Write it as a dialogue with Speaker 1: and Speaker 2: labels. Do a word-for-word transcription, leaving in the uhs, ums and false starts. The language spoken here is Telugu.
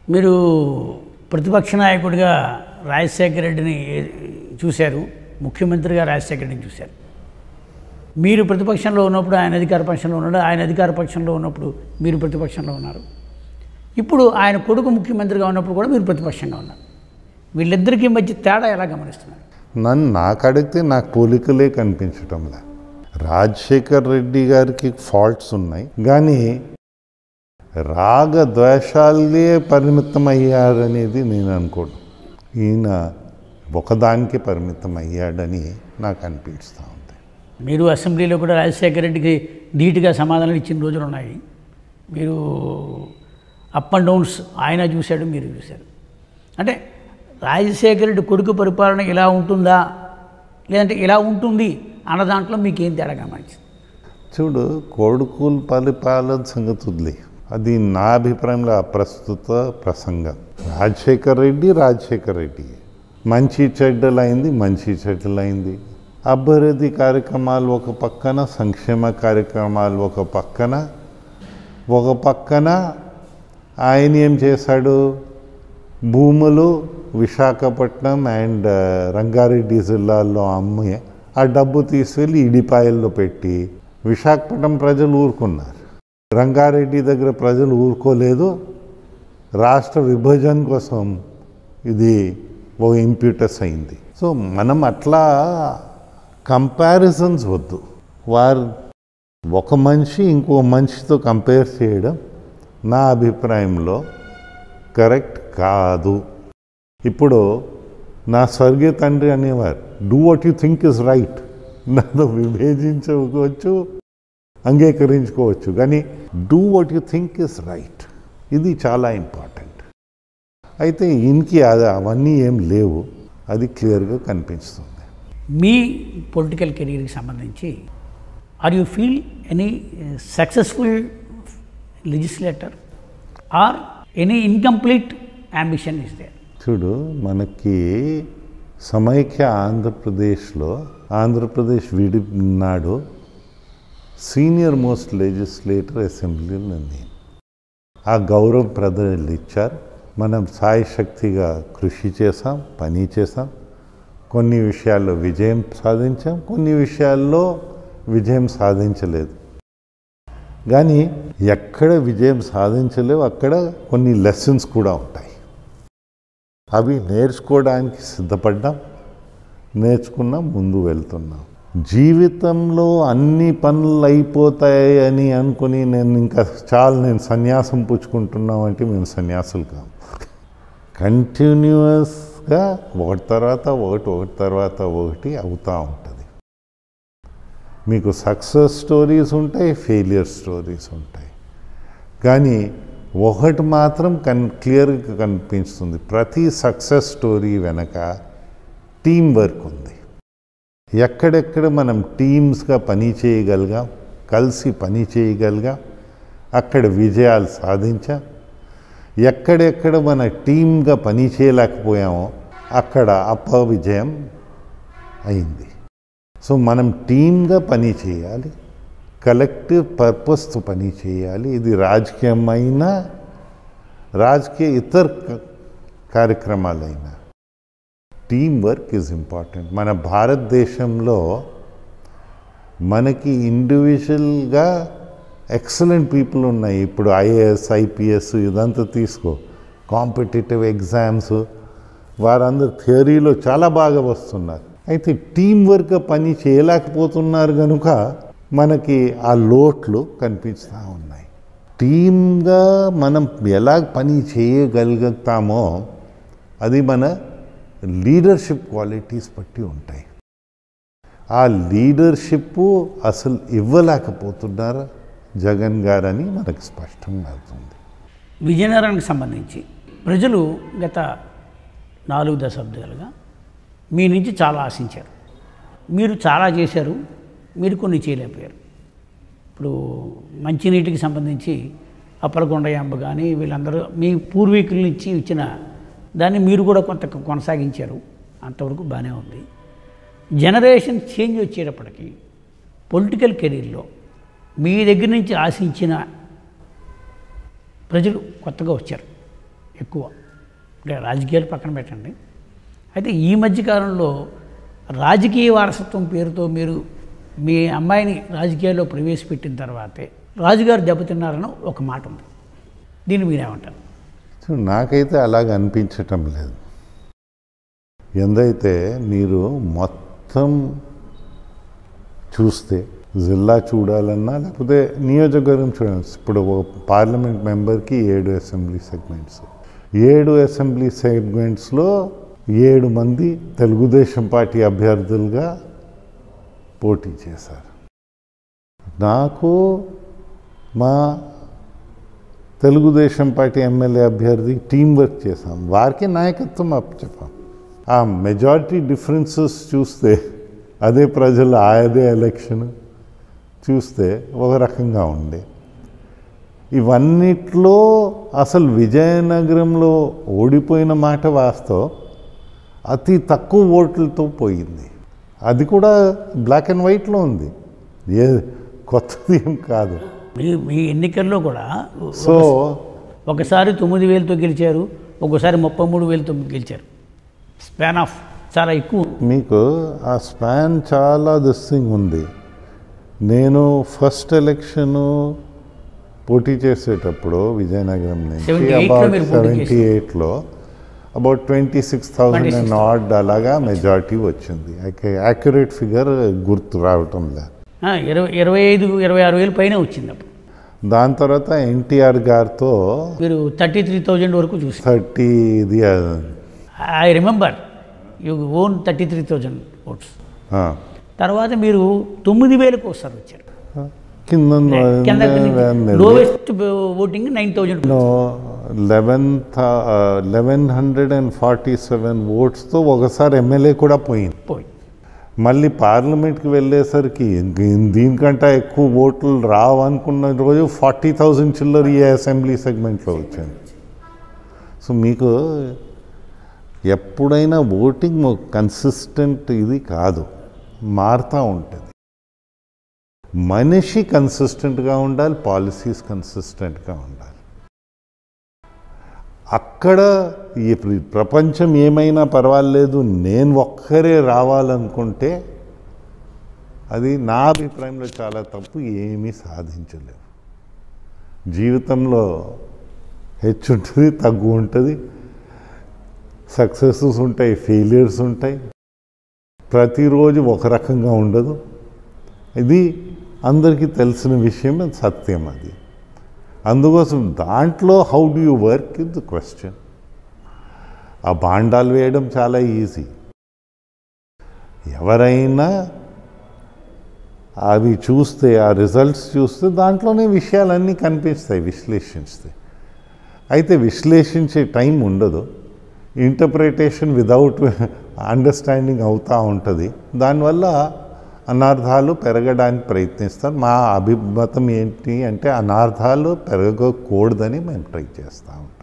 Speaker 1: మీరు ప్రతిపక్ష నాయకుడిగా రాజశేఖర రెడ్డిని చూశారు, ముఖ్యమంత్రిగా రాజశేఖర రెడ్డిని చూశారు. మీరు ప్రతిపక్షంలో ఉన్నప్పుడు ఆయన అధికార పక్షంలో ఉన్నాడు, ఆయన అధికార పక్షంలో ఉన్నప్పుడు మీరు ప్రతిపక్షంలో ఉన్నారు. ఇప్పుడు ఆయన కొడుకు ముఖ్యమంత్రిగా ఉన్నప్పుడు కూడా మీరు ప్రతిపక్షంగా ఉన్నారు. వీళ్ళిద్దరికీ మధ్య తేడా ఎలా గమనిస్తున్నారు?
Speaker 2: నన్ను నాకు అడిగితే నాకు పోలికలే కనిపించటంలా. రాజశేఖర్ రెడ్డి గారికి ఫాల్ట్స్ ఉన్నాయి, కానీ రాగ ద్వేషాలే పరిమితం అయ్యాడనేది నేను అనుకోను. ఈయన ఒకదానికి పరిమితం అయ్యాడని నాకు అనిపిస్తూ ఉంది.
Speaker 1: మీరు అసెంబ్లీలో కూడా రాజశేఖర రెడ్డికి ధీటుగా సమాధానం ఇచ్చిన రోజులు ఉన్నాయి. మీరు అప్ అండ్ డౌన్స్ ఆయన చూశాడు, మీరు చూశారు. అంటే రాజశేఖర రెడ్డి కొడుకు పరిపాలన ఇలా ఉంటుందా లేదంటే ఇలా ఉంటుంది అన్న దాంట్లో మీకేం తేడా గమనించింది?
Speaker 2: చూడు, కొడుకుల పరిపాలన సంగతి వదిలే, అది నా అభిప్రాయంలో అప్రస్తుత ప్రసంగం. రాజశేఖర్ రెడ్డి రాజశేఖర్ రెడ్డి మంచి చెడ్డలైంది, మంచి చెడ్డలైంది. అభివృద్ధి కార్యక్రమాలు ఒక పక్కన, సంక్షేమ కార్యక్రమాలు ఒక పక్కన. ఒక పక్కన ఆయన ఏం చేశాడు, భూములు విశాఖపట్నం అండ్ రంగారెడ్డి జిల్లాల్లో అమ్మి ఆ డబ్బు తీసుకెళ్ళి ఇడిపాయల్లో పెట్టి విశాఖపట్నం ప్రజలు ఊరుకున్నారు. రంగారెడ్డి దగ్గర ప్రజలు ఊరుకోలేదు. రాష్ట్ర విభజన కోసం ఇది ఒక ఇంప్యూటస్ అయింది. సో మనం అట్లా కంపారిజన్స్ వద్దు. వారు ఒక మనిషి ఇంకో మనిషితో కంపేర్ చేయడం నా అభిప్రాయంలో కరెక్ట్ కాదు. ఇప్పుడు నా స్వర్గీయ తండ్రి అనేవారు, do what you think is right. నాతో విభేజించుకోవచ్చు, అంగీకరించుకోవచ్చు, కానీ do what you think is right, ఇది చాలా ఇంపార్టెంట్. అయితే ఈయనకి అది అవన్నీ ఏం లేవు, అది క్లియర్గా కనిపిస్తుంది.
Speaker 1: మీ పొలిటికల్ కెరీర్కి సంబంధించి are you feel any successful legislator or any incomplete ambition is there?
Speaker 2: చూడు, మనకి సమైక్య ఆంధ్రప్రదేశ్లో ఆంధ్రప్రదేశ్ విడినాడు సీనియర్ మోస్ట్ లెజిస్లేటర్ అసెంబ్లీలో నేను. ఆ గౌరవం ప్రజలు ఇచ్చారు. మనం సాయశక్తిగా కృషి చేసాం, పని చేసాం. కొన్ని విషయాల్లో విజయం సాధించాం, కొన్ని విషయాల్లో విజయం సాధించలేదు. కానీ ఎక్కడ విజయం సాధించలేవు అక్కడ కొన్ని లెసన్స్ కూడా ఉంటాయి. అవి నేర్చుకోవడానికి సిద్ధపడ్డాం, నేర్చుకున్నాం, ముందు వెళ్తున్నాం. జీవితంలో అన్ని పనులు అయిపోతాయి అని అనుకుని నేను ఇంకా చాలా నేను సన్యాసం పుచ్చుకుంటున్నాం అంటే మేము సన్యాసులు కాము. కంటిన్యూస్గా ఒకటి తర్వాత ఒకటి ఒకటి తర్వాత ఒకటి అవుతూ ఉంటుంది. మీకు సక్సెస్ స్టోరీస్ ఉంటాయి, ఫెయిలియర్ స్టోరీస్ ఉంటాయి, కానీ ఒకటి మాత్రం కన్ క్లియర్గా కనిపిస్తుంది, ప్రతి సక్సెస్ స్టోరీ వెనక టీం వర్క్ ఉంది. ఎక్కడెక్కడ మనం టీమ్స్గా పని చేయగలిగాం, కలిసి పని చేయగలిగాం, అక్కడ విజయాలు సాధించాం. ఎక్కడెక్కడ మన టీమ్గా పని చేయలేకపోయామో అక్కడ అపవిజయం అయింది. సో మనం టీమ్గా పని చేయాలి, కలెక్టివ్ పర్పస్తో పని చేయాలి. ఇది రాజకీయమైన రాజకీయ ఇతర కార్యక్రమాలైనా టీమ్ వర్క్ ఈజ్ ఇంపార్టెంట్. మన భారతదేశంలో మనకి ఇండివిజువల్గా ఎక్సలెంట్ పీపుల్ ఉన్నాయి. ఇప్పుడు ఐఏఎస్ ఐపీఎస్ ఇదంతా తీసుకో, కాంపిటేటివ్ ఎగ్జామ్స్, వారందరూ థియరీలో చాలా బాగా వస్తున్నారు. అయితే టీం వర్క్గా పని చేయలేకపోతున్నారు కనుక మనకి ఆ లోట్లు కనిపిస్తూ ఉన్నాయి. టీమ్గా మనం ఎలా పని చేయగలుగుతామో అది మన లీడర్షిప్ క్వాలిటీస్ బట్టి ఉంటాయి. ఆ లీడర్షిప్ అసలు ఇవ్వలేకపోతున్నారు జగన్ గారని మనకు స్పష్టంగా అవుతుంది.
Speaker 1: విజయనగరానికి సంబంధించి ప్రజలు గత నాలుగు దశాబ్దాలుగా మీ నుంచి చాలా ఆశించారు. మీరు చాలా చేశారు, మీరు కొన్ని చేయలేకపోయారు. ఇప్పుడు మంచినీటికి సంబంధించి అప్పలకొండయాంబ కానీ వీళ్ళందరూ మీ పూర్వీకుల నుంచి ఇచ్చిన దాన్ని మీరు కూడా కొంత కొనసాగించారు, అంతవరకు బాగానే ఉంది. జనరేషన్ చేంజ్ వచ్చేటప్పటికి పొలిటికల్ కెరీర్లో మీ దగ్గర నుంచి ఆశించిన ప్రజలు కొత్తగా వచ్చారు. ఎక్కువ, అంటే రాజకీయాలు పక్కన పెట్టండి. అయితే ఈ మధ్యకాలంలో రాజకీయ వారసత్వం పేరుతో మీరు మీ అమ్మాయిని రాజకీయాల్లో ప్రవేశపెట్టిన తర్వాతే రాజుగారు దెబ్బతిన్నారని ఒక మాట ఉంది. దీన్ని మీరేమంటారు?
Speaker 2: సో నాకైతే అలాగ అనిపించటం లేదు. ఎందైతే మీరు మొత్తం చూస్తే జిల్లా చూడాలన్నా లేకపోతే నియోజకవర్గం చూడాలి. ఇప్పుడు పార్లమెంట్ మెంబర్కి ఏడు అసెంబ్లీ సెగ్మెంట్స్, ఏడు అసెంబ్లీ సెగ్మెంట్స్లో ఏడు మంది తెలుగుదేశం పార్టీ అభ్యర్థులుగా పోటీ చేశారు. నాకు మా తెలుగుదేశం పార్టీ ఎమ్మెల్యే అభ్యర్థి టీం వర్క్ చేశాం, వారికి నాయకత్వం అప్పచెప్పాం. ఆ మెజారిటీ డిఫరెన్సెస్ చూస్తే అదే ప్రజలు అదే ఎలక్షన్ చూస్తే ఒక రకంగా ఉండే. ఇవన్నిట్లో అసలు విజయనగరంలో ఓడిపోయిన మాట వాస్తవం, అతి తక్కువ ఓట్లతో పోయింది. అది కూడా బ్లాక్ అండ్ వైట్లో ఉంది, ఏ కొత్తది ఏం కాదు.
Speaker 1: మీ మీ ఎన్నికల్లో కూడా
Speaker 2: సో
Speaker 1: ఒకసారి తొమ్మిది వేలతో గెలిచారు, ఒకసారి ముప్పై మూడు వేలతో గెలిచారు. స్పాన్ ఆఫ్ చాలా ఎక్కువ. మీకు
Speaker 2: ఆ స్పాన్ చాలా దిస్సింగ్ ఉంది. నేను ఫస్ట్ ఎలక్షను పోటీ చేసేటప్పుడు విజయనగరం నుంచి అబౌట్ సెవెంటీ ఎయిట్లో about twenty six thousand and odd అలాగా మెజారిటీ వచ్చింది. యాక్యురేట్ ఫిగర్ గుర్తు రావటం లేదు.
Speaker 1: ఇరవై ఇరవై ఐదు ఇరవై ఆరు వేలు పైన వచ్చింది అప్పుడు.
Speaker 2: దాని తర్వాత ఎన్టీఆర్ గారితో
Speaker 1: మీరు థర్టీ త్రీ థౌజండ్ వరకు చూసి
Speaker 2: థర్టీ ఇది
Speaker 1: I remember you won thirty three thousand votes. తర్వాత మీరు తొమ్మిది వేలకు ఒకసారి వచ్చారు.
Speaker 2: కింద
Speaker 1: lowest voting nine thousand
Speaker 2: eleven eleven hundred and forty seven ఓట్స్తో ఒకసారి ఎమ్మెల్యే కూడా పోయింది.
Speaker 1: పోయింది
Speaker 2: మళ్ళీ పార్లమెంట్కి వెళ్ళేసరికి దీనికంటే ఎక్కువ ఓట్లు రావు అనుకున్న రోజు ఫార్టీ థౌజండ్ చిల్లర ఈ అసెంబ్లీ సెగ్మెంట్లో వచ్చింది. సో మీకు ఎప్పుడైనా ఓటింగ్ కన్సిస్టెంట్ ఇది కాదు, మారుతూ ఉంటుంది. మనిషి కన్సిస్టెంట్గా ఉండాలి, పాలసీస్ కన్సిస్టెంట్గా ఉండాలి. అక్కడ ఈ ప్రపంచం ఏమైనా పర్వాలేదు, నేను ఒక్కరే రావాలనుకుంటే అది నా అభిప్రాయంలో చాలా తప్పు, ఏమీ సాధించలేవు. జీవితంలో హెచ్చు ఉంటుంది, తగ్గు ఉంటుంది, సక్సెసెస్ ఉంటాయి, ఫెయిలియర్స్ ఉంటాయి. ప్రతిరోజు ఒక రకంగా ఉండదు. ఇది అందరికీ తెలిసిన విషయం, సత్యం అది. అందుకోసం దాంట్లో how do you work is the question. ఆ బాండాలు వేయడం చాలా ఈజీ. ఎవరైనా అవి చూస్తే, ఆ రిజల్ట్స్ చూస్తే దాంట్లోనే విషయాలన్నీ కనిపిస్తాయి విశ్లేషిస్తే. అయితే విశ్లేషించే టైం ఉండదు, ఇంటర్ప్రిటేషన్ విదౌట్ అండర్స్టాండింగ్ అవుతూ ఉంటుంది. దానివల్ల అనార్థాలు పెరగడానికి ప్రయత్నిస్తారు. మా అభిమతం ఏంటి అంటే అనార్థాలు పెరగకూడదని మేము ట్రై చేస్తాము.